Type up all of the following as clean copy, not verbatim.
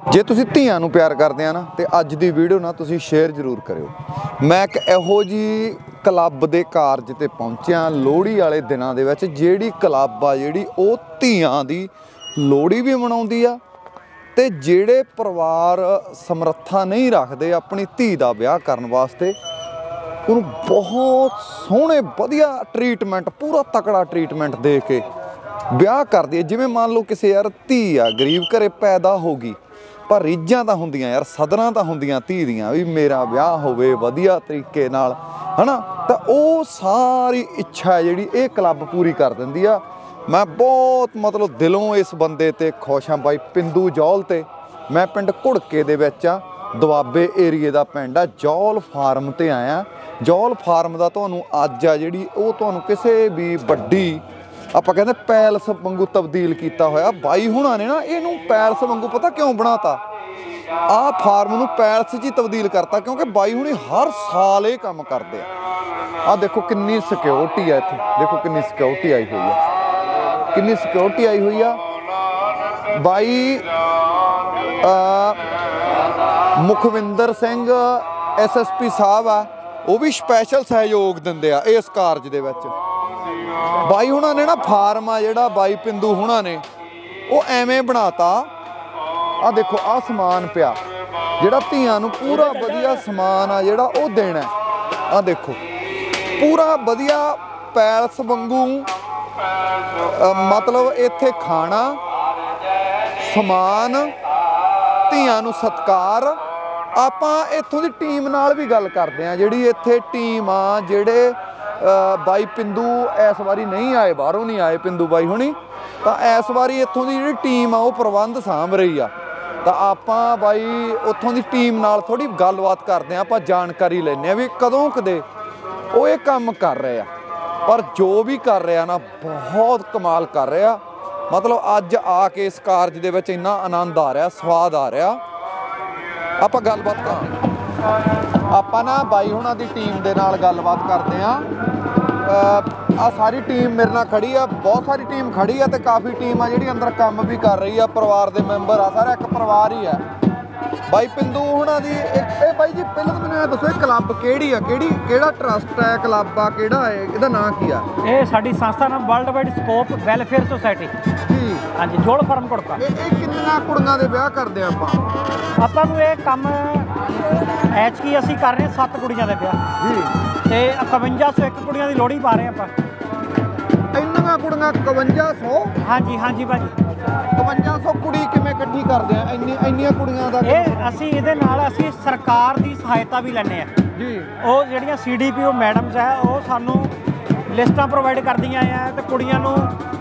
ਜੇ ਤੁਸੀਂ ਧੀਆਂ ਨੂੰ ਪਿਆਰ ਕਰਦੇ ਆ ਨਾ ਤੇ ਅੱਜ ਦੀ ਵੀਡੀਓ ਨਾ ਤੁਸੀਂ ਸ਼ੇਅਰ ਜ਼ਰੂਰ ਕਰਿਓ। ਮੈਂ ਇੱਕ ਇਹੋ ਜੀ ਕਲੱਬ ਦੇ ਕਾਰਜ ਤੇ ਪਹੁੰਚਿਆ ਲੋਹੜੀ ਵਾਲੇ ਦਿਨਾਂ ਦੇ ਵਿੱਚ, ਜਿਹੜੀ ਕਲੱਬ ਆ ਜਿਹੜੀ ਉਹ ਧੀਆਂ ਦੀ ਲੋਹੜੀ ਵੀ ਮਨਾਉਂਦੀ ਆ ਤੇ ਜਿਹੜੇ ਪਰਿਵਾਰ ਸਮਰੱਥਾ ਨਹੀਂ ਰੱਖਦੇ ਆਪਣੀ ਧੀ ਦਾ ਵਿਆਹ ਕਰਨ ਵਾਸਤੇ ਉਹਨੂੰ ਬਹੁਤ ਸੋਹਣੇ ਵਧੀਆ ਟਰੀਟਮੈਂਟ, ਪੂਰਾ ਤਕੜਾ ਟਰੀਟਮੈਂਟ ਦੇ ਕੇ ਵਿਆਹ ਕਰਦੀ ਹੈ। ਜਿਵੇਂ ਮੰਨ ਲਓ ਕਿਸੇ ਯਾਰ ਧੀ ਆ ਗਰੀਬ ਘਰੇ ਪੈਦਾ ਹੋ ਗਈ, ਪਰ ਰੀਝਾਂ ਤਾਂ ਹੁੰਦੀਆਂ ਯਾਰ, ਸਦਰਾਂ ਤਾਂ ਹੁੰਦੀਆਂ ਧੀ ਦੀਆਂ ਵੀ ਮੇਰਾ ਵਿਆਹ ਹੋਵੇ ਵਧੀਆ ਤਰੀਕੇ ਨਾਲ, ਹਨਾ। ਤਾਂ ਉਹ ਸਾਰੀ ਇੱਛਾ ਜਿਹੜੀ ਇਹ ਕਲੱਬ ਪੂਰੀ ਕਰ ਦਿੰਦੀ ਆ। ਮੈਂ ਬਹੁਤ ਮਤਲਬ ਦਿਲੋਂ ਇਸ ਬੰਦੇ ਤੇ ਖੁਸ਼ ਹਾਂ ਬਾਈ ਪਿੰਦੂ ਜੌਲ ਤੇ। ਮੈਂ ਪਿੰਡ ਘੁੜਕੇ ਦੇ ਵਿੱਚ ਆ, ਦੁਆਬੇ ਏਰੀਏ ਦਾ ਪਿੰਡ ਆ। ਜੌਲ ਫਾਰਮ ਤੇ ਆਇਆ। ਜੌਲ ਫਾਰਮ ਦਾ ਤੁਹਾਨੂੰ ਅੱਜ ਆ ਜਿਹੜੀ ਉਹ ਤੁਹਾਨੂੰ ਕਿਸੇ ਵੀ ਵੱਡੀ ਆਪਾਂ ਕਹਿੰਦੇ ਪੈਲਸ ਵਾਂਗੂ ਤਬਦੀਲ ਕੀਤਾ ਹੋਇਆ। ਬਾਈ ਹੁਣਾਂ ਨੇ ਨਾ ਇਹਨੂੰ ਪੈਲਸ ਵਾਂਗੂ ਪਤਾ ਕਿਉਂ ਬਣਾਤਾ, ਆਹ ਫਾਰਮ ਨੂੰ ਪੈਲਸ 'ਚ ਹੀ ਤਬਦੀਲ ਕਰਤਾ, ਕਿਉਂਕਿ ਬਾਈ ਹੁਣੀ ਹਰ ਸਾਲ ਇਹ ਕੰਮ ਕਰਦੇ ਆ। ਆਹ ਦੇਖੋ ਕਿੰਨੀ ਸਿਕਿਉਰਿਟੀ ਆ ਇੱਥੇ, ਦੇਖੋ ਕਿੰਨੀ ਸਿਕਿਉਰਿਟੀ ਆਈ ਹੋਈ ਆ, ਕਿੰਨੀ ਸਿਕਿਉਰਿਟੀ ਆਈ ਹੋਈ ਆ। ਬਾਈ ਮੁਖਵਿੰਦਰ ਸਿੰਘ SSP ਸਾਹਿਬ ਆ, ਉਹ ਵੀ ਸਪੈਸ਼ਲ ਸਹਿਯੋਗ ਦਿੰਦੇ ਆ ਇਸ ਕਾਰਜ ਦੇ ਵਿੱਚ। ਬਾਈ ਹੁਣਾਂ ਨੇ ਨਾ ਫਾਰਮ ਆ ਜਿਹੜਾ ਬਾਈ ਪਿੰਦੂ ਹੁਣਾਂ ਨੇ ਉਹ ਐਵੇਂ ਬਣਾਤਾ। ਆਹ ਦੇਖੋ ਆਹ ਸਮਾਨ ਪਿਆ ਜਿਹੜਾ ਧੀਆਂ ਨੂੰ ਪੂਰਾ ਵਧੀਆ ਸਮਾਨ ਆ ਜਿਹੜਾ ਉਹ ਦੇਣਾ। ਆਹ ਦੇਖੋ ਪੂਰਾ ਵਧੀਆ ਪੈਲਸ ਵਾਂਗੂ, ਮਤਲਬ ਇੱਥੇ ਖਾਣਾ ਸਮਾਨ, ਧੀਆਂ ਨੂੰ ਸਤਿਕਾਰ। ਆਪਾਂ ਇੱਥੋਂ ਦੀ ਟੀਮ ਨਾਲ ਵੀ ਗੱਲ ਕਰਦੇ ਹਾਂ, ਜਿਹੜੀ ਇੱਥੇ ਟੀਮ ਆ ਜਿਹੜੇ ਬਾਈ ਪਿੰਦੂ ਇਸ ਵਾਰੀ ਨਹੀਂ ਆਏ, ਬਾਹਰੋਂ ਨਹੀਂ ਆਏ ਪਿੰਦੂ ਬਾਈ ਹੁਣੀ, ਤਾਂ ਇਸ ਵਾਰੀ ਇੱਥੋਂ ਦੀ ਜਿਹੜੀ ਟੀਮ ਆ ਉਹ ਪ੍ਰਬੰਧ ਸਾਂਭ ਰਹੀ ਆ। ਤਾਂ ਆਪਾਂ ਬਾਈ ਉੱਥੋਂ ਦੀ ਟੀਮ ਨਾਲ ਥੋੜ੍ਹੀ ਗੱਲਬਾਤ ਕਰਦੇ ਹਾਂ, ਆਪਾਂ ਜਾਣਕਾਰੀ ਲੈਂਦੇ ਹਾਂ ਵੀ ਕਦੋਂ ਕਦੇ ਉਹ ਇਹ ਕੰਮ ਕਰ ਰਹੇ ਆ। ਪਰ ਜੋ ਵੀ ਕਰ ਰਿਹਾ ਨਾ ਬਹੁਤ ਕਮਾਲ ਕਰ ਰਿਹਾ। ਮਤਲਬ ਅੱਜ ਆ ਕੇ ਇਸ ਕਾਰਜ ਦੇ ਵਿੱਚ ਇੰਨਾ ਆਨੰਦ ਆ ਰਿਹਾ, ਸਵਾਦ ਆ ਰਿਹਾ। ਆਪਾਂ ਗੱਲਬਾਤ ਕਰਾਂਗੇ, ਆਪਾਂ ਨਾ ਬਾਈ ਹੁਣਾਂ ਦੀ ਟੀਮ ਦੇ ਨਾਲ ਗੱਲਬਾਤ ਕਰਦੇ ਹਾਂ। ਆ ਸਾਰੀ ਟੀਮ ਮੇਰੇ ਨਾਲ ਖੜੀ ਆ, ਬਹੁਤ ਸਾਰੀ ਟੀਮ ਖੜੀ ਆ ਤੇ ਕਾਫੀ ਟੀਮ ਆ ਜਿਹੜੀ ਅੰਦਰ ਕੰਮ ਵੀ ਕਰ ਰਹੀ ਆ। ਪਰਿਵਾਰ ਦੇ ਮੈਂਬਰ ਆ, ਸਾਰਾ ਇੱਕ ਪਰਿਵਾਰ ਹੀ ਆ। ਬਾਈ ਪਿੰਦੂ ਹੁਣਾਂ ਦੀ ਇਹ ਬਾਈ ਜੀ ਪਹਿਲਾਂ ਤਾਂ ਮੈਨੂੰ ਇਹ ਦੱਸੋ ਇਹ ਕਲੱਬ ਕਿਹੜੀ ਆ, ਕਿਹੜਾ ਟਰਸਟ ਹੈ, ਕਲੱਬ ਆ ਕਿਹੜਾ ਹੈ, ਇਹਦਾ ਨਾਂ ਕੀ ਆ? ਇਹ ਸਾਡੀ ਸੰਸਥਾ ਨਾਮ World Wide Scope Welfare Society ji. ਹਾਂਜੀ, ਜੌਲ ਫਾਰਮ ਘੁੜਕਾ। ਇਹ ਕਿੰਨੀਆਂ ਕੁੜੀਆਂ ਦੇ ਵਿਆਹ ਕਰਦੇ ਆ ਆਪਾਂ ਨੂੰ ਇਹ ਕੰਮ ਐਚਕੀ ਅਸੀਂ ਕਰ ਰਹੇ 7 ਕੁੜੀਆਂ ਦੇ ਵਿਆਹ ਜੀ ਤੇ 5101 ਕੁੜੀਆਂ ਦੀ ਲੋਹੜੀ ਪਾ ਰਹੇ ਆਪਾਂ। ਇੰਨੀਆਂ ਕੁੜੀਆਂ 5100? ਹਾਂਜੀ ਹਾਂਜੀ ਭਾਜੀ, 5100 ਕੁੜੀ ਕਿਵੇਂ ਇਕੱਠੀ ਕਰਦੇ ਆ ਇੰਨੀਆਂ ਕੁੜੀਆਂ ਦਾ? ਇਹ ਅਸੀਂ ਇਹਦੇ ਨਾਲ ਅਸੀਂ ਸਰਕਾਰ ਦੀ ਸਹਾਇਤਾ ਵੀ ਲੈਂਦੇ ਆ ਜੀ। ਉਹ ਜਿਹੜੀਆਂ CDPO ਮੈਡਮਸ ਹੈ ਉਹ ਸਾਨੂੰ ਲਿਸਟਾਂ ਪ੍ਰੋਵਾਈਡ ਕਰਦੀਆਂ ਆ ਤੇ ਕੁੜੀਆਂ ਨੂੰ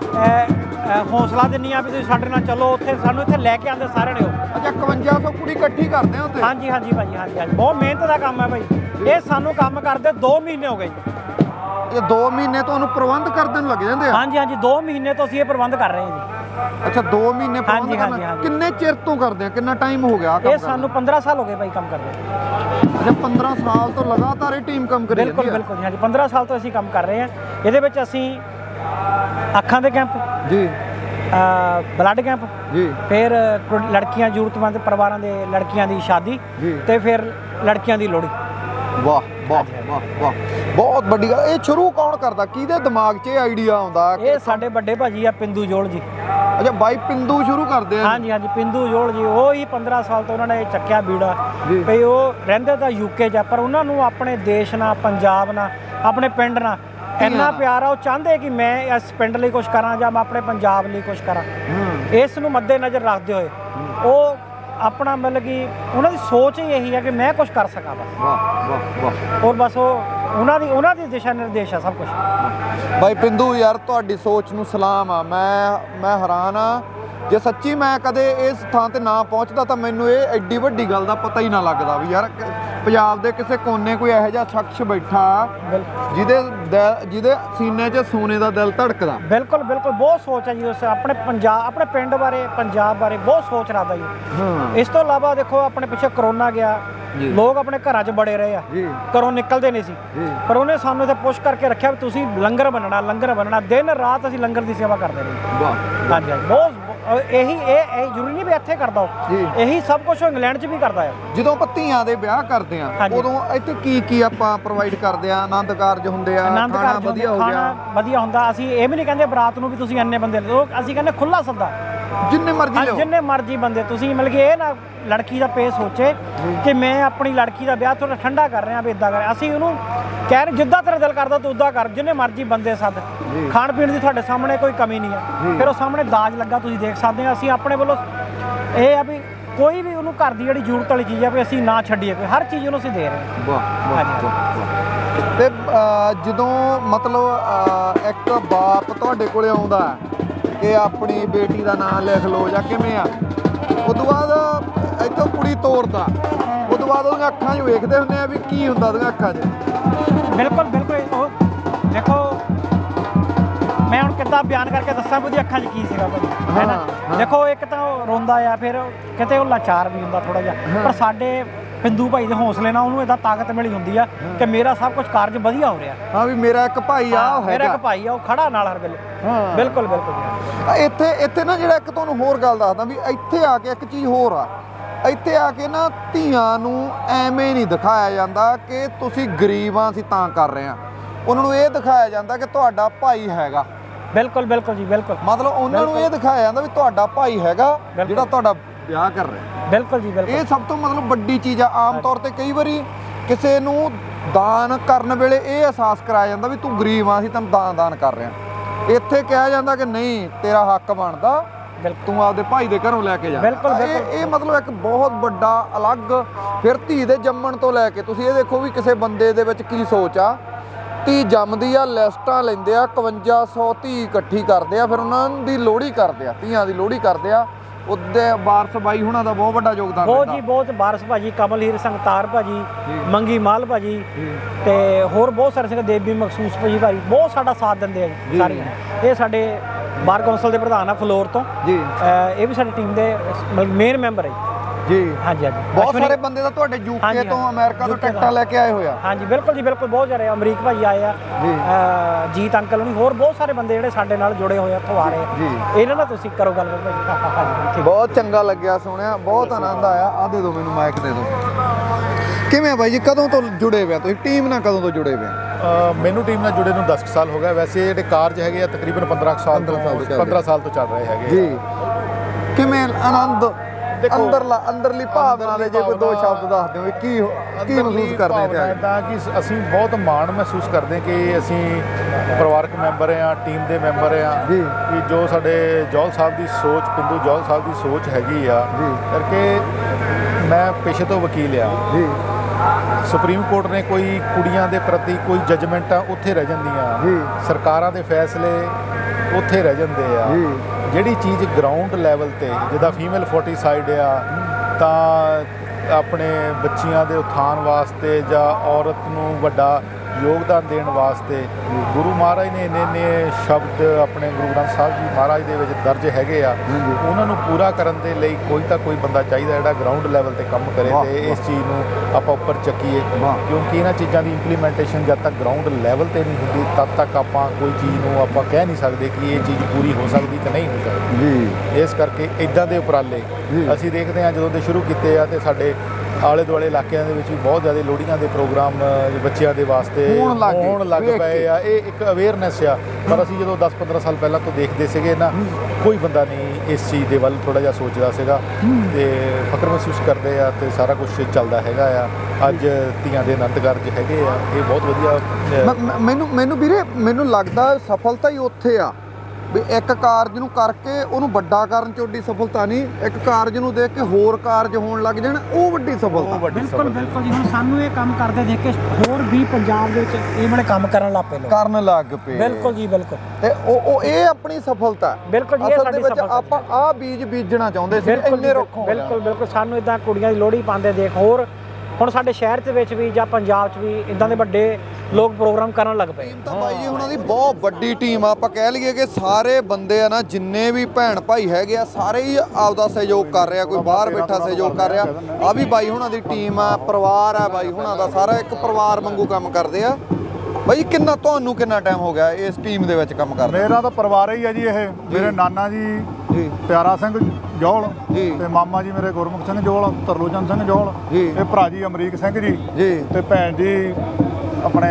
ਹੌਸਲਾ ਦਿੰਦੀਆਂ ਵੀ ਤੁਸੀਂ ਸਾਡੇ ਨਾਲ ਚਲੋ। ਉੱਥੇ ਸਾਨੂੰ ਇੱਥੇ ਲੈ ਕੇ ਆਉਂਦੇ ਸਾਰਿਆਂ ਨੇ। ਉਹ ਅੱਛਾ 5100 ਕੁੜੀ ਇਕੱਠੀ ਕਰਦੇ ਆ ਉੱਥੇ? ਹਾਂਜੀ ਹਾਂਜੀ ਭਾਜੀ, ਹਾਂਜੀ ਹਾਂਜੀ, ਬਹੁਤ ਮਿਹਨਤ ਦਾ ਕੰਮ ਹੈ ਭਾਈ। ਇਹ ਸਾਨੂੰ ਕੰਮ ਕਰਦੇ 2 ਮਹੀਨੇ ਹੋ ਗਏ। ਇਹ 2 ਮਹੀਨੇ ਤੁਹਾਨੂੰ ਪ੍ਰਬੰਧ ਕਰਨ ਲੱਗ ਜਾਂਦੇ ਆ? ਹਾਂਜੀ ਹਾਂਜੀ, 2 ਮਹੀਨੇ ਤੋਂ ਅਸੀਂ ਇਹ ਪ੍ਰਬੰਧ ਕਰ ਰਹੇ ਹਾਂ ਜੀ। ਅੱਛਾ 2 ਮਹੀਨੇ ਪ੍ਰਬੰਧ ਹਾਂਜੀ, ਕਰਨਾ। ਕਿੰਨੇ ਚਿਰ ਤੋਂ ਕਰਦੇ ਆ, ਕਿੰਨਾ ਟਾਈਮ ਹੋ ਗਿਆ ਕੰਮ? ਇਹ ਸਾਨੂੰ 15 ਸਾਲ ਹੋ ਗਏ ਭਾਈ ਕੰਮ ਕਰਦੇ। ਅੱਛਾ 15 ਸਾਲ ਤੋਂ ਲਗਾਤਾਰ ਇਹ ਟੀਮ ਕੰਮ ਕਰੀ ਜਾਂਦੀ ਹੈ? ਬਿਲਕੁਲ ਬਿਲਕੁਲ ਹਾਂਜੀ, 15 ਸਾਲ ਤੋਂ ਅਸੀਂ ਕੰਮ ਕਰ ਰਹੇ ਹਾਂ। ਇਹਦੇ ਵਿੱਚ ਅਸੀਂ ਅੱਖਾਂ ਦੇ ਕੈਂਪ ਜੀ, ਬਲੱਡ ਕੈਂਪ ਜੀ, ਫਿਰ ਲੜਕੀਆਂ ਜ਼ਰੂਰਤਮੰਦ ਪਰਿਵਾਰਾਂ ਦੇ ਲੜਕੀਆਂ ਦੀ ਸ਼ਾਦੀ ਤੇ ਫਿਰ ਲੜਕੀਆਂ ਦੀ ਲੋਹੜੀ। ਵਾਹ ਵਾਹ ਵਾਹ ਵਾਹ, ਬਹੁਤ ਵੱਡੀ ਗੱਲ। ਇਹ ਸ਼ੁਰੂ ਕੌਣ ਕਰਦਾ, ਕਿਹਦੇ ਦਿਮਾਗ 'ਚ ਇਹ ਆਈਡੀਆ ਆਉਂਦਾ? ਇਹ ਸਾਡੇ ਵੱਡੇ ਭਾਜੀ ਆ ਪਿੰਦੂ ਜੌਲ ਜੀ। ਅੱਛਾ ਬਾਈ ਪਿੰਦੂ ਸ਼ੁਰੂ ਕਰਦੇ ਆ? ਹਾਂਜੀ ਹਾਂਜੀ, ਪਿੰਦੂ ਜੌਲ ਜੀ। ਉਹ ਹੀ 15 ਸਾਲ ਤੋਂ ਉਹਨਾਂ ਨੇ ਇਹ ਚੱਕਿਆ ਬੀੜਾ ਵੀ ਉਹ ਰਹਿੰਦੇ ਤਾਂ UK 'ਚ, ਪਰ ਉਹਨਾਂ ਨੂੰ ਆਪਣੇ ਦੇਸ਼ ਨਾਲ, ਪੰਜਾਬ ਨਾਲ, ਆਪਣੇ ਪਿੰਡ ਨਾਲ ਇੰਨਾ ਪਿਆਰ ਆ। ਉਹ ਚਾਹੁੰਦੇ ਕਿ ਮੈਂ ਇਸ ਪਿੰਡ ਲਈ ਕੁਛ ਕਰਾਂ ਜਾਂ ਮੈਂ ਆਪਣੇ ਪੰਜਾਬ ਲਈ ਕੁਛ ਕਰਾਂ। ਇਸ ਨੂੰ ਮੱਦੇ ਨਜ਼ਰ ਰੱਖਦੇ ਹੋਏ ਉਹ ਆਪਣਾ ਮਤਲਬ ਕਿ ਉਹਨਾਂ ਦੀ ਸੋਚ ਹੀ ਇਹੀ ਹੈ ਕਿ ਮੈਂ ਕੁਛ ਕਰ ਸਕਾਂ ਬਸ। ਵਾਹ ਵਾਹ ਵਾਹ। ਔਰ ਬਸ ਉਹ ਉਹਨਾਂ ਦੀ ਦਿਸ਼ਾ ਨਿਰਦੇਸ਼ ਆ ਸਭ ਕੁਛ। ਬਾਈ ਪਿੰਦੂ ਯਾਰ ਤੁਹਾਡੀ ਸੋਚ ਨੂੰ ਸਲਾਮ ਆ। ਮੈਂ ਹੈਰਾਨ ਆ। ਜੇ ਸੱਚੀ ਮੈਂ ਕਦੇ ਇਸ ਥਾਂ ਤੇ ਨਾ ਪਹੁੰਚਦਾ ਤਾਂ ਮੈਨੂੰ ਇਹ ਐਡੀ ਵੱਡੀ ਗੱਲ ਦਾ ਪਤਾ ਹੀ ਨਾ ਲੱਗਦਾ ਵੀ ਯਾਰ ਪੰਜਾਬ ਦੇ ਕਿਸੇ ਕੋਨੇ ਕੋਈ ਇਹੋ ਜਿਹਾ ਸ਼ਖਸ ਬੈਠਾ ਜਿਹਦੇ ਸੀਨੇ 'ਚ ਸੋਨੇ ਦਾ ਦਿਲ ਧੜਕਦਾ। ਬਿਲਕੁਲ ਬਿਲਕੁਲ, ਬਹੁਤ ਸੋਚ ਹੈ ਜੀ ਉਸ ਆਪਣੇ ਪੰਜਾਬ, ਆਪਣੇ ਪਿੰਡ ਬਾਰੇ, ਪੰਜਾਬ ਬਾਰੇ ਬਹੁਤ ਸੋਚ ਰੱਖਦਾ ਜੀ। ਇਸ ਤੋਂ ਇਲਾਵਾ ਦੇਖੋ ਆਪਣੇ ਪਿੱਛੇ ਕਰੋਨਾ ਗਿਆ, ਲੋਕ ਆਪਣੇ ਘਰਾਂ 'ਚ ਬੜੇ ਰਹੇ ਆ, ਘਰੋਂ ਨਿਕਲਦੇ ਨਹੀਂ ਸੀ, ਪਰ ਉਹਨੇ ਸਾਨੂੰ ਇੱਥੇ ਪੁਸ਼ ਕਰਕੇ ਰੱਖਿਆ ਵੀ ਤੁਸੀਂ ਲੰਗਰ ਬੰਨਣਾ, ਲੰਗਰ ਬੰਨਣਾ। ਦਿਨ ਰਾਤ ਅਸੀਂ ਲੰਗਰ ਦੀ ਸੇਵਾ ਕਰਦੇ ਰਹੇ। ਹਾਂਜੀ ਹਾਂਜੀ, ਬਹੁਤ ਇਹੀ ਇਹ ਜ਼ਰੂਰੀ ਨਹੀਂ ਵੀ ਇੱਥੇ ਕਰਦਾ ਉਹ, ਇਹੀ ਸਭ ਕੁਝ ਇੰਗਲੈਂਡ 'ਚ ਵੀ ਕਰਦਾ ਆ। ਜਦੋਂ ਧੀਆਂ ਦੇ ਵਿਆਹ ਕਰਦੇ ਆ ਉਦੋਂ ਇੱਥੇ ਕੀ ਆਪਾਂ ਪ੍ਰੋਵਾਈਡ ਕਰਦੇ ਆ? ਆਨੰਦ ਕਾਰਜ ਹੁੰਦੇ ਆ, ਖਾਣਾ ਵਧੀਆ ਹੋ ਗਿਆ, ਖਾਣਾ ਵਧੀਆ ਹੁੰਦਾ। ਅਸੀਂ ਇਹ ਵੀ ਨਹੀਂ ਕਹਿੰਦੇ ਬਰਾਤ ਨੂੰ ਵੀ ਤੁਸੀਂ ਇੰਨੇ ਬੰਦੇ ਲਓ, ਅਸੀਂ ਕਹਿੰਦੇ ਖੁੱਲਾ ਸੱਦਾ, ਜਿੰਨੇ ਮਰਜ਼ੀ ਲਿਓ, ਜਿੰਨੇ ਮਰਜ਼ੀ ਬੰਦੇ ਤੁਸੀਂ। ਮਤਲਬ ਕਿ ਇਹ ਨਾ ਲੜਕੀ ਦਾ ਪੇ ਸੋਚੇ ਕਿ ਮੈਂ ਆਪਣੀ ਲੜਕੀ ਦਾ ਵਿਆਹ ਥੋੜਾ ਠੰਡਾ ਕਰ ਰਿਹਾ ਵੀ ਇਦਾਂ ਕਰ। ਅਸੀਂ ਉਹਨੂੰ ਕਹਿ ਰਹੇ ਜਿੱਦਾਂ ਤੇਰਾ ਦਿਲ ਕਰਦਾ ਤੂੰ ਉਦਾਂ ਕਰ, ਜਿੰਨੇ ਮਰਜ਼ੀ ਬੰਦੇ ਸੱਦ, ਖਾਣ ਪੀਣ ਦੀ ਤੁਹਾਡੇ ਸਾਹਮਣੇ ਕੋਈ ਕਮੀ ਨਹੀਂ ਹੈ। ਫਿਰ ਉਹ ਸਾਹਮਣੇ ਦਾਜ ਲੱਗਾ ਤੁਸੀਂ ਦੇਖ ਸਕਦੇ ਆ। ਅਸੀਂ ਆਪਣੇ ਵੱਲੋਂ ਇਹ ਆ ਵੀ ਕੋਈ ਵੀ ਉਹਨੂੰ ਘਰ ਦੀ ਜਿਹੜੀ ਜ਼ਰੂਰਤ ਵਾਲੀ ਚੀਜ਼ ਆ ਵੀ ਅਸੀਂ ਨਾ ਛੱਡੀਏ, ਕੋਈ ਹਰ ਚੀਜ਼ ਉਹਨੂੰ ਅਸੀਂ ਦੇ ਰਹੇ ਹਾਂ। ਤੇ ਜਦੋਂ ਮਤਲਬ ਇੱਕ ਬਾਪ ਤੁਹਾਡੇ ਕੋਲੇ ਆਉਂਦਾ ਕਿ ਆਪਣੀ ਬੇਟੀ ਦਾ ਨਾਮ ਲਿਖ ਲਓ ਜਾਂ ਕਿਵੇਂ ਆ, ਉਦੋਂ ਬਾਅਦ ਇੱਥੋਂ ਕੁੜੀ ਤੋਰਦਾ, ਉਦੋਂ ਬਾਅਦ ਉਹਦੀਆਂ ਅੱਖਾਂ 'ਚ ਵੇਖਦੇ ਹੁੰਦੇ ਆ ਵੀ ਕੀ ਹੁੰਦਾ ਉਹਦੀਆਂ ਅੱਖਾਂ 'ਚ? ਬਿਲਕੁਲ ਬਿਲਕੁਲ। ਉਹ ਦੇਖੋ ਮੈਂ ਹੁਣ ਕਿੱਦਾਂ ਬਿਆਨ ਕਰਕੇ ਦੱਸਾਂ ਉਹਦੀ ਅੱਖਾਂ 'ਚ ਕੀ ਸੀਗਾ ਭਾਜੀ, ਹੈ ਨਾ। ਦੇਖੋ ਇੱਕ ਤਾਂ ਉਹ ਰੋਂਦਾ ਆ, ਫਿਰ ਕਿਤੇ ਉਹ ਲਾਚਾਰ ਵੀ ਹੁੰਦਾ ਥੋੜਾ ਜਿਹਾ, ਪਰ ਸਾਡੇ ਪਿੰਦੂ ਭਾਈ ਦੇ ਹੌਸਲੇ ਨਾਲ ਉਹਨੂੰ ਇਹਦਾ ਤਾਕਤ ਮਿਲੀ ਹੁੰਦੀ ਆ ਕਿ ਮੇਰਾ ਸਭ ਕੁਝ ਕਾਰਜ ਵਧੀਆ ਹੋ ਰਿਹਾ। ਹਾਂ ਵੀ ਮੇਰਾ ਇੱਕ ਭਾਈ ਆ, ਮੇਰਾ ਇੱਕ ਭਾਈ ਆ, ਉਹ ਖੜਾ ਨਾਲ ਹਰ ਵੇਲੇ। ਬਿਲਕੁਲ ਬਿਲਕੁਲ। ਇੱਥੇ ਨਾ ਜਿਹੜਾ ਇੱਕ ਤੁਹਾਨੂੰ ਹੋਰ ਗੱਲ ਦੱਸਦਾ ਵੀ ਇੱਥੇ ਆ ਕੇ ਇੱਕ ਚੀਜ਼ ਹੋਰ ਆ, ਇੱਥੇ ਆ ਕੇ ਨਾ ਧੀਆਂ ਨੂੰ ਐਵੇਂ ਨਹੀਂ ਦਿਖਾਇਆ ਜਾਂਦਾ ਕਿ ਤੁਸੀਂ ਗਰੀਬ ਆ ਅਸੀਂ ਤਾਂ ਕਰ ਰਹੇ ਆ। ਉਹਨਾਂ ਨੂੰ ਇਹ ਦਿਖਾਇਆ ਜਾਂਦਾ ਕਿ ਤੁਹਾਡਾ ਭਾਈ ਹੈਗਾ। ਬਿਲਕੁਲ ਬਿਲਕੁਲ ਜੀ, ਬਿਲਕੁਲ। ਮਤਲਬ ਉਹਨਾਂ ਨੂੰ ਇਹ ਦਿਖਾਇਆ ਜਾਂਦਾ ਵੀ ਤੁਹਾਡਾ ਭਾਈ ਹੈਗਾ ਜਿਹੜਾ ਤੁਹਾਡਾ ਵਿਆਹ ਕਰ ਰਿਹਾ। ਬਿਲਕੁਲ ਜੀ, ਬਿਲਕੁਲ। ਇਹ ਸਭ ਤੋਂ ਮਤਲਬ ਵੱਡੀ ਚੀਜ਼ ਆ। ਆਮ ਤੌਰ ਤੇ ਕਈ ਵਾਰੀ ਕਿਸੇ ਨੂੰ ਦਾਨ ਕਰਨ ਵੇਲੇ ਇਹ ਅਹਿਸਾਸ ਕਰਾਇਆ ਜਾਂਦਾ ਵੀ ਤੂੰ ਗਰੀਬ ਆ ਅਸੀਂ ਤੈਨੂੰ ਦਾਨ ਕਰ ਰਹੇ ਆ। ਇੱਥੇ ਕਿਹਾ ਜਾਂਦਾ ਕਿ ਨਹੀਂ ਤੇਰਾ ਹੱਕ ਬਣਦਾ, ਤੂੰ ਆਪਦੇ ਭਾਈ ਦੇ ਘਰੋਂ ਲੈ ਕੇ ਜਾ। ਇਹ ਮਤਲਬ ਇੱਕ ਬਹੁਤ ਵੱਡਾ ਅਲੱਗ। ਫਿਰ ਧੀ ਦੇ ਜੰਮਣ ਤੋਂ ਲੈ ਕੇ ਤੁਸੀਂ ਇਹ ਦੇਖੋ ਵੀ ਕਿਸੇ ਬੰਦੇ ਦੇ ਵਿੱਚ ਕੀ ਸੋਚ ਆ। ਧੀ ਜੰਮਦੀ ਆ, ਲਿਸਟਾਂ ਲੈਂਦੇ ਆ, 5100 ਧੀ ਇਕੱਠੀ ਕਰਦੇ ਆ, ਫਿਰ ਉਹਨਾਂ ਦੀ ਲੋਹੜੀ ਕਰਦੇ ਆ, ਧੀਆਂ ਦੀ ਲੋਹੜੀ ਕਰਦੇ ਆ। ਉਹਦੇ ਵਾਰਸ ਬਾਈ ਹੁਣਾਂ ਦਾ ਬਹੁਤ ਵੱਡਾ ਯੋਗਦਾਨ ਬਹੁਤ ਜੀ, ਬਹੁਤ। ਵਾਰਸ ਭਾਜੀ, ਕਮਲ ਹੀਰ ਸਿੰਘ ਤਾਰ ਭਾਜੀ, ਮੰਗੀ ਮਾਲ ਭਾਜੀ, ਤੇ ਹੋਰ ਬਹੁਤ ਸਾਰੇ ਸਿੰਘ, ਦੇਵੀ ਮਖਸੂਸ ਭਾਜੀ ਬਹੁਤ ਸਾਡਾ ਸਾਥ ਦਿੰਦੇ ਆ ਜੀ ਸਾਰੇ। ਇਹ ਸਾਡੇ ਬਾਰ ਕੌਂਸਲ ਦੇ ਪ੍ਰਧਾਨ ਆ ਫਲੋਰ ਤੋਂ ਜੀ। ਇਹ ਵੀ ਸਾਡੀ ਟੀਮ ਦੇ ਮੇਨ ਮੈਂਬਰ ਹੈ ਜੀ। ਹਾਂਜੀ ਹਾਂਜੀ। ਬਹੁਤ ਸਾਰੇ ਬੰਦੇ ਤਾਂ ਤੁਹਾਡੇ ਯੂਕੇ ਤੋਂ, ਅਮਰੀਕਾ ਤੋਂ ਟਿਕਟਾਂ ਲੈ ਕੇ ਆਏ ਹੋਏ ਆ। ਹਾਂਜੀ ਬਿਲਕੁਲ ਜੀ, ਬਿਲਕੁਲ। ਬਹੁਤ ਸਾਰੇ ਅਮਰੀਕ ਭਾਈ ਆਏ ਆ, ਜੀਤ ਅੰਕਲ ਹੋਣੀ, ਹੋਰ ਬਹੁਤ ਸਾਰੇ ਬੰਦੇ ਜਿਹੜੇ ਸਾਡੇ ਨਾਲ ਜੁੜੇ ਹੋਏ ਆ, ਇੱਥੋਂ ਆ ਰਹੇ ਆ। ਇਹਨਾਂ ਨਾਲ ਤੁਸੀਂ ਕਰੋ ਗੱਲ ਭਾਈ। ਬਹੁਤ ਚੰਗਾ ਲੱਗਿਆ, ਸੁਣਿਆ, ਬਹੁਤ ਆਨੰਦ ਆਇਆ। ਆ ਦੇ ਦਿਓ ਮੈਨੂੰ ਮਾਈਕ, ਦੇ ਦਿਓ। ਕਿਵੇਂ ਆ ਬਾਈ ਜੀ, ਕਦੋਂ ਤੋਂ ਜੁੜੇ ਹੋਏ ਤੁਸੀਂ ਟੀਮ ਨਾਲ? ਕਦੋਂ ਤੋਂ ਜੁੜੇ ਹੋਏ? ਮੈਨੂੰ ਟੀਮ ਨਾਲ ਜੁੜੇ ਨੂੰ 10 ਸਾਲ ਹੋ ਗਿਆ। ਵੈਸੇ ਜਿਹੜੇ ਕਾਰਜ ਹੈਗੇ ਆ ਤਕਰੀਬਨ 15 ਸਾਲ ਤੋਂ ਚੱਲ ਰਹੇ ਹੈਗੇ ਜੀ। ਕਿਵੇਂ ਆਨੰਦ ਅੰਦਰਲੀ ਭਾਵਨਾ ਦੇ ਜੇ ਕੋਈ ਦੋ ਸ਼ਬਦ ਦੱਸ ਦਿਓ ਕੀ ਮਹਿਸੂਸ ਕਰਦੇ ਆ? ਤਾਂ ਕਿ ਅਸੀਂ ਬਹੁਤ ਮਾਣ ਮਹਿਸੂਸ ਕਰਦੇ ਕਿ ਅਸੀਂ ਪਰਿਵਾਰਕ ਮੈਂਬਰ ਆ, ਟੀਮ ਦੇ ਮੈਂਬਰ ਆ ਜੀ। ਕਿ ਜੋ ਸਾਡੇ ਜੌਹਲ ਸਾਹਿਬ ਦੀ ਸੋਚ, ਪਿੰਦੂ ਜੌਹਲ ਸਾਹਿਬ ਦੀ ਸੋਚ ਹੈਗੀ ਆ ਕਰਕੇ। ਮੈਂ ਪੇਸ਼ੇ ਤੋਂ ਵਕੀਲ ਆ ਜੀ। ਸੁਪਰੀਮ ਕੋਰਟ ਨੇ ਕੋਈ ਕੁੜੀਆਂ ਦੇ ਪ੍ਰਤੀ ਕੋਈ ਜਜਮੈਂਟਾਂ ਉੱਥੇ ਰਹਿ ਜਾਂਦੀਆਂ ਜੀ, ਸਰਕਾਰਾਂ ਦੇ ਫੈਸਲੇ ਉੱਥੇ ਰਹਿ ਜਾਂਦੇ ਆ। ਜਿਹੜੀ ਚੀਜ਼ ਗਰਾਊਂਡ ਲੈਵਲ ਤੇ ਜਿੱਦਾਂ ਫੀਮੇਲ ਫੋਟੀਸਾਈਡ ਆ, ਤਾਂ ਆਪਣੇ ਬੱਚੀਆਂ ਦੇ ਉਥਾਨ ਵਾਸਤੇ ਜਾਂ ਔਰਤ ਨੂੰ ਵੱਡਾ ਯੋਗਦਾਨ ਦੇਣ ਵਾਸਤੇ ਗੁਰੂ ਮਹਾਰਾਜ ਨੇ ਇੰਨੇ ਸ਼ਬਦ ਆਪਣੇ ਗੁਰੂ ਗ੍ਰੰਥ ਸਾਹਿਬ ਜੀ ਮਹਾਰਾਜ ਦੇ ਵਿੱਚ ਦਰਜ ਹੈਗੇ ਆ। ਉਹਨਾਂ ਨੂੰ ਪੂਰਾ ਕਰਨ ਦੇ ਲਈ ਕੋਈ ਤਾਂ ਕੋਈ ਬੰਦਾ ਚਾਹੀਦਾ ਜਿਹੜਾ ਗਰਾਊਂਡ ਲੈਵਲ ਤੇ ਕੰਮ ਕਰੇ ਤੇ ਇਸ ਚੀਜ਼ ਨੂੰ ਆਪਾਂ ਉੱਪਰ ਚੱਕੀਏ। ਕਿਉਂਕਿ ਇਹਨਾਂ ਚੀਜ਼ਾਂ ਦੀ ਇੰਪਲੀਮੈਂਟੇਸ਼ਨ ਜਦ ਤੱਕ ਗਰਾਊਂਡ ਲੈਵਲ ਤੇ ਨਹੀਂ ਹੁੰਦੀ ਤਦ ਤੱਕ ਆਪਾਂ ਕੋਈ ਚੀਜ਼ ਨੂੰ ਆਪਾਂ ਕਹਿ ਨਹੀਂ ਸਕਦੇ ਕਿ ਇਹ ਚੀਜ਼ ਪੂਰੀ ਹੋ ਸਕਦੀ ਕਿ ਨਹੀਂ ਹੋ ਸਕਦੀ। ਇਸ ਕਰਕੇ ਇੱਦਾਂ ਦੇ ਉਪਰਾਲੇ ਅਸੀਂ ਦੇਖਦੇ ਹਾਂ ਜਦੋਂ ਦੇ ਸ਼ੁਰੂ ਕੀਤੇ ਆ, ਤੇ ਸਾਡੇ ਆਲੇ ਦੁਆਲੇ ਇਲਾਕਿਆਂ ਦੇ ਵਿੱਚ ਵੀ ਬਹੁਤ ਜ਼ਿਆਦਾ ਲੋਹੜੀਆਂ ਦੇ ਪ੍ਰੋਗਰਾਮ ਬੱਚਿਆਂ ਦੇ ਵਾਸਤੇ ਹੋਣ ਲੱਗ ਪਏ ਆ। ਇਹ ਇੱਕ ਅਵੇਅਰਨੈਸ ਆ। ਪਰ ਅਸੀਂ ਜਦੋਂ 10-15 ਸਾਲ ਪਹਿਲਾਂ ਤੋਂ ਦੇਖਦੇ ਸੀਗੇ ਨਾ, ਕੋਈ ਬੰਦਾ ਨਹੀਂ ਇਸ ਚੀਜ਼ ਦੇ ਵੱਲ ਥੋੜ੍ਹਾ ਜਿਹਾ ਸੋਚਦਾ ਸੀਗਾ ਤੇ ਫਖਰ ਮਹਿਸੂਸ ਕਰਦੇ ਆ ਤੇ ਸਾਰਾ ਕੁਝ ਚੱਲਦਾ ਹੈਗਾ ਆ। ਅੱਜ ਧੀਆਂ ਦੇ ਆਨੰਦ ਕਾਰਜ ਹੈਗੇ ਆ, ਇਹ ਬਹੁਤ ਵਧੀਆ। ਮੈਨੂੰ ਵੀਰੇ ਮੈਨੂੰ ਲੱਗਦਾ ਸਫਲਤਾ ਹੀ ਉੱਥੇ ਆ ਵੀ ਇੱਕ ਕਾਰਜ ਨੂੰ ਕਰਕੇ ਉਹਨੂੰ ਵੱਡਾ ਕਰਨ 'ਚ ਓਡੀ ਸਫਲਤਾ ਨਹੀਂ, ਇੱਕ ਕਾਰਜ ਨੂੰ ਦੇਖ ਕੇ ਹੋਰ ਕਾਰਜ ਹੋਣ ਲੱਗ ਜਾਣ, ਉਹ ਵੱਡੀ ਸਫਲਤਾ। ਬਿਲਕੁਲ ਬਿਲਕੁਲ ਜੀ। ਹੁਣ ਸਾਨੂੰ ਇਹ ਕੰਮ ਕਰਦੇ ਦੇਖ ਕੇ ਹੋਰ ਵੀ ਪੰਜਾਬ ਦੇ ਵਿੱਚ ਇਹ ਵਾਲੇ ਕੰਮ ਕਰਨ ਲੱਗ ਪਏ। ਬਿਲਕੁਲ ਜੀ, ਬਿਲਕੁਲ। ਤੇ ਉਹ ਇਹ ਆਪਣੀ ਸਫਲਤਾ ਬਿਲਕੁਲ ਜੀ, ਇਹ ਸਾਡੀ ਸਫਲਤਾ। ਆਪਾਂ ਆਹ ਬੀਜ ਬੀਜਣਾ ਚਾਹੁੰਦੇ ਸੀ, ਇੰਨੇ ਰੁੱਖ। ਬਿਲਕੁਲ ਬਿਲਕੁਲ। ਸਾਨੂੰ ਇਦਾਂ ਕੁੜੀਆਂ ਦੀ ਲੋਹੜੀ ਪਾਉਂਦੇ ਦੇਖ ਹੋਰ ਹੁਣ ਸਾਡੇ ਸ਼ਹਿਰ ਦੇ ਵਿੱਚ ਵੀ ਜਾਂ ਪੰਜਾਬ 'ਚ ਵੀ ਇਦਾਂ ਦੇ ਵੱਡੇ ਲੋਕ ਪ੍ਰੋਗਰਾਮ ਕਰਨ ਲੱਗ ਪਏ। ਤਾਂ ਬਾਈ ਜੀ ਉਹਨਾਂ ਦੀ ਬਹੁਤ ਵੱਡੀ ਟੀਮ ਆ। ਆਪਾਂ ਕਹਿ ਲਈਏ ਕਿ ਸਾਰੇ ਬੰਦੇ ਆ ਨਾ, ਜਿੰਨੇ ਵੀ ਭੈਣ ਭਾਈ ਹੈਗੇ ਆ, ਸਾਰੇ ਹੀ ਆਪਦਾ ਸਹਿਯੋਗ ਕਰ ਰਿਹਾ। ਕੋਈ ਬਾਹਰ ਬੈਠਾ ਸਹਿਯੋਗ ਕਰ ਰਿਹਾ। ਆ ਵੀ ਬਾਈ ਹੁਣਾਂ ਦੀ ਟੀਮ ਆ, ਪਰਿਵਾਰ ਆ ਬਾਈ ਹੁਣਾਂ ਦਾ, ਸਾਰਾ ਇੱਕ ਪਰਿਵਾਰ ਵਾਂਗੂ ਕੰਮ ਕਰਦੇ ਆ। ਬਾਈ ਕਿੰਨਾ ਤੁਹਾਨੂੰ ਕਿੰਨਾ ਟਾਈਮ ਹੋ ਗਿਆ ਇਸ ਟੀਮ ਦੇ ਵਿੱਚ ਕੰਮ ਕਰਦੇ? ਮੇਰਾ ਤਾਂ ਪਰਿਵਾਰ ਹੀ ਹੈ ਜੀ ਇਹ। ਮੇਰੇ ਨਾਨਾ ਜੀ ਜੀ ਪਿਆਰਾ ਸਿੰਘ ਜੌਲ ਜੀ ਤੇ ਮਾਮਾ ਜੀ ਮੇਰੇ ਗੁਰਮੁਖ ਸਿੰਘ ਜੌਲ, ਤਰਲੋਚਨ ਸਿੰਘ ਜੌਲ, ਜੀ ਇਹ ਭਰਾ ਜੀ ਅਮਰੀਕ ਸਿੰਘ ਜੀ ਜੀ ਤੇ ਭੈਣ ਜੀ ਆਪਣੇ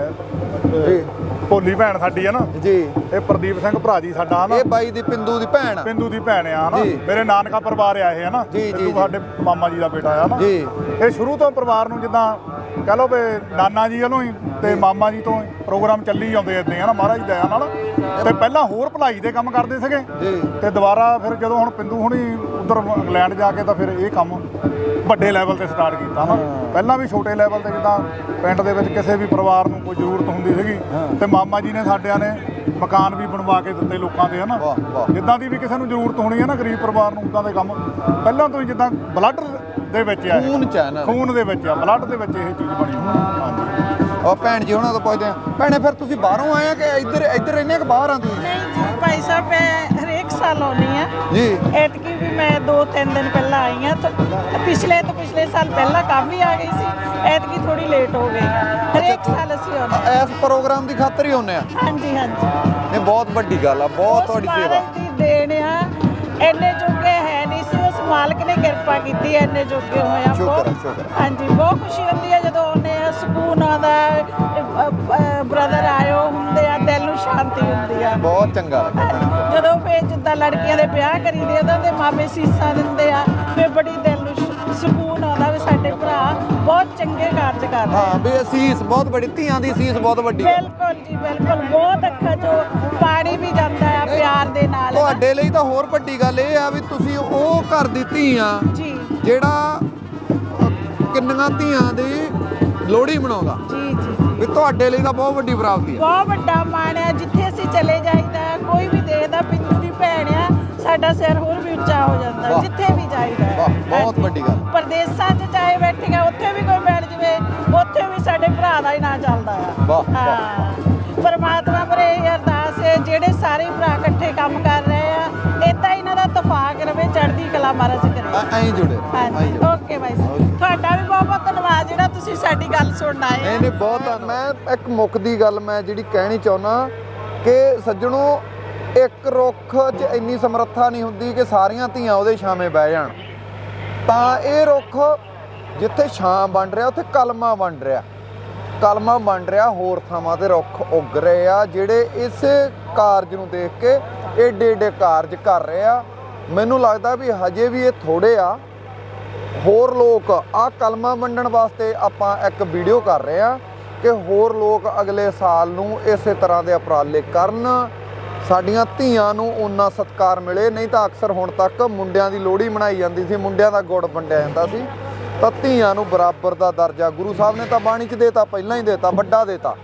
ਜੀ ਭੋਲੀ ਭੈਣ ਸਾਡੀ ਹੈ ਨਾ, ਜੀ ਇਹ ਪ੍ਰਦੀਪ ਸਿੰਘ ਭਰਾ ਜੀ ਸਾਡਾ ਹਨਾ, ਇਹ ਬਾਈ ਦੀ ਪਿੰਦੂ ਦੀ ਭੈਣ ਆ। ਪਿੰਦੂ ਦੀ ਭੈਣ ਆ ਹਨਾ। ਜੀ। ਮੇਰੇ ਨਾਨਕਾ ਪਰਿਵਾਰ ਆ ਇਹ ਹਨਾ, ਜੀ, ਜੀ, ਪਿੰਦੂ ਜੀ। ਸਾਡੇ ਮਾਮਾ ਜੀ ਦਾ ਬੇਟਾ ਆ ਨਾ। ਜੀ ਇਹ ਸ਼ੁਰੂ ਤੋਂ ਪਰਿਵਾਰ ਨੂੰ ਜਿੱਦਾਂ ਕਹ ਲਓ ਵੀ ਨਾਨਾ ਜੀ ਵੱਲੋਂ ਹੀ ਤੇ ਮਾਮਾ ਜੀ ਤੋਂ ਪ੍ਰੋਗਰਾਮ ਚੱਲੀ ਆਉਂਦੇ ਇੱਦਾਂ ਹਨਾ, ਮਹਾਰਾਜ ਦੀ ਦਇਆ ਨਾਲ। ਤੇ ਪਹਿਲਾਂ ਹੋਰ ਭਲਾਈ ਦੇ ਕੰਮ ਕਰਦੇ ਸੀਗੇ ਜੀ ਤੇ ਦੁਬਾਰਾ ਫਿਰ ਜਦੋਂ ਹੁਣ ਪਿੰਦੂ ਹੁਣੀ ਉਧਰ ਇੰਗਲੈਂਡ ਜਾ ਕੇ ਤਾਂ ਫਿਰ ਇਹ ਕੰਮ ਵੱਡੇ ਲੈਵਲ ਤੇ ਸਟਾਰਟ ਕੀਤਾ ਨਾ। ਪਹਿਲਾਂ ਵੀ ਛੋਟੇ ਲੈਵਲ ਤੇ ਜਿੱਦਾਂ ਪਿੰਡ ਦੇ ਵਿੱਚ ਕਿਸੇ ਵੀ ਪਰਿਵਾਰ ਨੂੰ ਕੋਈ ਜ਼ਰੂਰਤ ਹੁੰਦੀ ਸੀਗੀ ਤੇ ਮਾਮਾ ਜੀ ਨੇ ਸਾਡਿਆਂ ਨੇ ਮਕਾਨ ਵੀ ਬਣਵਾ ਕੇ ਦਿੱਤੇ ਲੋਕਾਂ ਦੇ ਹਨਾ। ਵਾਹ ਵਾਹ ਜਿੱਦਾਂ ਦੀ ਵੀ ਕਿਸੇ ਨੂੰ ਜ਼ਰੂਰਤ ਹੋਣੀ ਹੈ ਨਾ ਗਰੀਬ ਪਰਿਵਾਰ ਨੂੰ, ਉਦਾਂ ਦੇ ਕੰਮ ਪਹਿਲਾਂ ਤੋਂ ਹੀ ਜਿੱਦਾਂ ਬਲੱਡ ਦੇ ਵਿੱਚ ਆ, ਖੂਨ ਚ ਆ ਇਹਨਾਂ ਦੇ। ਖੂਨ ਦੇ ਵਿੱਚ ਆ, ਬਲੱਡ ਦੇ ਵਿੱਚ ਇਹ ਚੀਜ਼ ਬਣੀ ਹੋਈ। ਹਾਂਜੀ ਆ ਭੈਣ ਜੀ ਉਹਨਾਂ ਤੋਂ ਪੁੱਛਦੇ ਆ, ਭੈਣੇ ਫਿਰ ਤੁਸੀਂ ਬਾਹਰੋਂ ਆਏ ਆ ਕਿ ਇੱਧਰ ਰਹਿੰਦੇ ਆ ਕਿ ਬਾਹਰ ਆ ਤੁਸੀਂ? ਨਹੀਂ ਜੀ ਭਾਈ ਸਾਹਿਬ, ਮੈਂ ਹਰੇਕ ਸਾਲ ਆਉਂਦੀ ਆ ਜੀ ਐਤਕੀ ਵੀ ਮੈਂ 2-3 ਦਿਨ ਪਹਿਲਾਂ ਆਈ ਆ। ਪਿਛਲੇ ਸਾਲ ਪਹਿਲਾਂ ਕਾਫੀ ਆ ਗਈ ਸੀ, ਐਤਕੀ ਥੋੜੀ ਲੇਟ ਹੋ ਗਈ। ਹਰੇਕ ਸਾਲ ਅਸੀਂ ਆਉਂਦੇ। ਇਸ ਪ੍ਰੋਗਰਾਮ ਦੀ ਖਾਤਰ ਹੀ ਆਉਂਦੇ ਆ। ਹਾਂਜੀ ਹਾਂਜੀ, ਇਹ ਬਹੁਤ ਵੱਡੀ ਗੱਲ ਆ, ਬਹੁਤ ਤੁਹਾਡੀ ਸੇਵਾ। ਮਹਾਰਾਜ ਦੀ ਦੇਣ ਆ, ਇੰਨੇ ਜੋਗੇ ਹੈ ਨਹੀਂ ਸੀ, ਉਸ ਮਾਲਕ ਨੇ ਕਿਰਪਾ ਕੀਤੀ, ਇੰਨੇ ਜੋਗੇ ਹੋਇਆ। ਸ਼ੁਕਰ ਹੈ, ਸ਼ੁਕਰ ਹੈ। ਹਾਂਜੀ, ਬਹੁਤ ਖੁਸ਼ੀ ਹੁੰਦੀ ਹੈ ਜਦੋਂ ਆਉਂਦੇ ਆ, ਸਕੂਨ ਆਉਂਦਾ, ਬ੍ਰਦਰ ਆਇਓ ਹੁੰਦੇ ਆ, ਦਿਲ ਨੂੰ ਸ਼ਾਂਤੀ ਹੁੰਦੀ ਆ। ਬਹੁਤ ਚੰਗਾ ਲੱਗਾ ਭੈਣੇ। ਜਦੋਂ ਫੇਰ ਜਿੱਦਾਂ ਲੜਕੀਆਂ ਦੇ ਵਿਆਹ ਕਰੀਦੇ ਉਹਨਾਂ ਦੇ ਮਾਪੇ ਸੀਸਾਂ ਦਿੰਦੇ ਆ, ਫੇਰ ਬੜੀ ਦਿਲ ਨੂੰ ਸਕੂਨ ਆਉਂਦਾ ਵੀ ਸਾਡੇ ਭਰਾ ਬਹੁਤ ਚੰਗੇ ਕਾਰਜ ਕਰ ਰਹੇ ਆ। ਹਾਂ ਵੀ ਅਸੀਸ ਬਹੁਤ ਵੱਡੀ, ਧੀਆਂ ਦੀ ਅਸੀਸ ਬਹੁਤ ਵੱਡੀ ਆ। ਬਿਲਕੁਲ ਜੀ ਬਿਲਕੁਲ, ਬਹੁਤ ਅੱਖਾਂ 'ਚੋਂ ਪਾਣੀ ਵੀ ਜਾਂਦਾ ਆ ਪਿਆਰ ਦੇ ਨਾਲ। ਤੁਹਾਡੇ ਲਈ ਤਾਂ ਹੋਰ ਵੱਡੀ ਗੱਲ ਇਹ ਆ ਵੀ ਤੁਸੀਂ ਉਹ ਘਰ ਦੀ ਧੀ ਆ ਜੀ ਜਿਹੜਾ ਕਿੰਨੀਆਂ ਧੀਆਂ ਦੀ ਲੋਹੜੀ ਮਨਾਉਂਦਾ। ਜੀ ਜੀ, ਵੀ ਤੁਹਾਡੇ ਲਈ ਤਾਂ ਬਹੁਤ ਵੱਡੀ ਪ੍ਰਾਪਤੀ ਆ। ਬਹੁਤ ਵੱਡਾ ਮਾਣ ਆ। ਜਿੱਥੇ ਅਸੀਂ ਚਲੇ ਜਾਈਦਾ, ਕੋਈ ਵੀ ਦੇਖਦਾ ਪਿੰਡੂ ਦੀ ਭੈਣ ਆ, ਸਾਡਾ ਸਿਰ ਹੋਰ ਵੀ ਉੱਚਾ ਹੋ ਜਾਂਦਾ ਵਾਹ। ਜਿੱਥੇ ਵੀ ਜਾਈਦਾ। ਵਾਹ, ਬਹੁਤ ਵੱਡੀ ਗੱਲ। ਪ੍ਰਦੇਸਾਂ 'ਚ ਚਾਹੇ ਬੈਠੀਆਂ, ਉੱਥੇ ਵੀ ਕੋਈ ਮਿਲ ਜਵੇ, ਉੱਥੇ ਵੀ ਸਾਡੇ ਭਰਾ ਦਾ ਹੀ ਨਾਂ ਚੱਲਦਾ ਆ। ਵਾਹ, ਹਾਂ, ਪਰਮਾਤਮਾ ਪਰ ਇਹ ਅਰਦਾਸ ਹੈ ਜਿਹੜੇ ਸਾਰੇ ਭਰਾ ਇਕੱਠੇ ਕੰਮ ਕਰ ਰਹੇ ਆ, ਏਦਾਂ ਇਹਨਾਂ ਦਾ ਇਤਫਾਕ ਰਵੇ, ਚੜ੍ਹਦੀ ਕਲਾ ਮਹਾਰਾਜ ਕਰੇ। ਐਂ ਜੁੜੇ ਹਾਂਜੀ, ਓਕੇ ਬਾਈ ਸਾਹਿਬ, ਤੁਹਾਡਾ ਵੀ ਬਹੁਤ ਬਹੁਤ ਧੰਨਵਾਦ ਜਿਹੜਾ ਤੁਸੀਂ ਸਾਡੀ ਗੱਲ ਸੁਣਨ ਆਏ ਨਹੀਂ ਆ। ਨਹੀਂ ਬਹੁਤ ਧੰਨਵਾਦ। ਮੈਂ ਇੱਕ ਮੁੱਕਦੀ ਗੱਲ ਮੈਂ ਜਿਹੜੀ ਕਹਿਣੀ ਚਾਹੁੰਦਾ ਕਿ ਸੱਜਣੋ, ਇੱਕ ਰੁੱਖ 'ਚ ਇੰਨੀ ਸਮਰੱਥਾ ਨਹੀਂ ਹੁੰਦੀ ਕਿ ਸਾਰੀਆਂ ਧੀਆਂ ਉਹਦੇ ਛਾਵੇਂ ਬਹਿ ਜਾਣ। ਤਾਂ ਇਹ ਰੁੱਖ ਜਿੱਥੇ ਛਾਂ ਵੰਡ ਰਿਹਾ ਉੱਥੇ ਕਲਮਾ ਵੰਡ ਰਿਹਾ, ਕਲਮਾ ਵੰਡ ਰਿਹਾ। ਹੋਰ ਥਾਵਾਂ ਤੇ ਰੁੱਖ ਉੱਗ ਰਹੇ ਆ ਜਿਹੜੇ ਇਸ ਕਾਰਜ ਨੂੰ ਦੇਖ ਕੇ ਏਡੇ ਏਡੇ ਕਾਰਜ ਕਰ ਰਹੇ ਆ। ਮੈਨੂੰ ਲੱਗਦਾ ਵੀ ਹਜੇ ਵੀ ਇਹ ਥੋੜੇ ਆ। ਹੋਰ ਲੋਕ ਆ ਕਲਮਾ ਵੰਡਣ ਵਾਸਤੇ ਆਪਾਂ ਇੱਕ ਵੀਡੀਓ ਕਰ ਰਹੇ ਆ ਕਿ ਹੋਰ ਲੋਕ ਅਗਲੇ ਸਾਲ ਨੂੰ ਇਸੇ ਤਰ੍ਹਾਂ ਦੇ ਉਪਰਾਲੇ ਕਰਨ, ਸਾਡੀਆਂ ਧੀਆਂ ਨੂੰ ਓਨਾ ਸਤਿਕਾਰ ਮਿਲੇ। ਨਹੀਂ ਤਾਂ ਅਕਸਰ ਹੁਣ ਤੱਕ ਮੁੰਡਿਆਂ ਦੀ ਲੋਹੜੀ ਮਨਾਈ ਜਾਂਦੀ ਸੀ, ਮੁੰਡਿਆਂ ਦਾ ਗੁੜ ਵੰਡਿਆ ਜਾਂਦਾ ਸੀ, ਤਾਂ ਧੀਆਂ ਨੂੰ ਬਰਾਬਰ ਦਾ ਦਰਜਾ ਗੁਰੂ ਸਾਹਿਬ ਨੇ ਤਾਂ ਬਾਣੀ 'ਚ ਦੇਤਾ, ਪਹਿਲਾਂ ਹੀ ਦੇਤਾ, ਵੱਡਾ ਦੇਤਾ।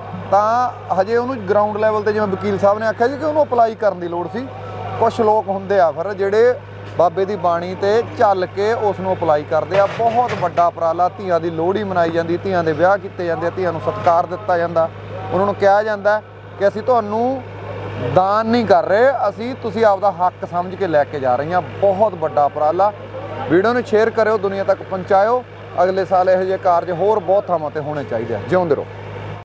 ਤਾਂ ਹਜੇ ਉਹਨੂੰ ਗਰਾਊਂਡ ਲੈਵਲ ਤੇ ਜਿਵੇਂ ਵਕੀਲ ਸਾਹਿਬ ਨੇ ਆਖਿਆ ਸੀ ਕਿ ਉਹਨੂੰ ਅਪਲਾਈ ਕਰਨ ਦੀ ਲੋੜ ਸੀ। ਕੁਛ ਲੋਕ ਹੁੰਦੇ ਆ ਫਿਰ ਜਿਹੜੇ ਬਾਬੇ ਦੀ ਬਾਣੀ ਤੇ ਚੱਲ ਕੇ ਉਸ ਨੂੰ ਅਪਲਾਈ ਕਰਦੇ ਆ। ਬਹੁਤ ਵੱਡਾ ਉਪਰਾਲਾ, ਧੀਆਂ ਦੀ ਲੋਹੜੀ ਮਨਾਈ ਜਾਂਦੀ, ਧੀਆਂ ਦੇ ਵਿਆਹ ਕੀਤੇ ਜਾਂਦੇ ਆ, ਧੀਆਂ ਨੂੰ ਸਤਿਕਾਰ ਦਿੱਤਾ ਜਾਂਦਾ। ਉਹਨਾਂ ਨੂੰ ਕਿਹਾ ਜਾਂਦਾ ਕਿ ਅਸੀਂ ਤੁਹਾਨੂੰ ਦਾਨ ਨਹੀਂ ਕਰ ਰਹੇ, ਅਸੀਂ ਤੁਸੀਂ ਆਪਦਾ ਹੱਕ ਸਮਝ ਕੇ ਲੈ ਕੇ ਜਾ ਰਹੀਆਂ। ਬਹੁਤ ਵੱਡਾ ਉਪਰਾਲਾ। ਵੀਡੀਓ ਨੂੰ ਸ਼ੇਅਰ ਕਰਿਓ, ਦੁਨੀਆ ਤੱਕ ਪਹੁੰਚਾਇਓ। ਅਗਲੇ ਸਾਲ ਇਹੋ ਜਿਹੇ ਕਾਰਜ ਹੋਰ ਬਹੁਤ ਥਾਵਾਂ ਤੇ ਹੋਣੇ ਚਾਹੀਦੇ ਆ। ਜਿਉਂਦੇ ਰਹੋ।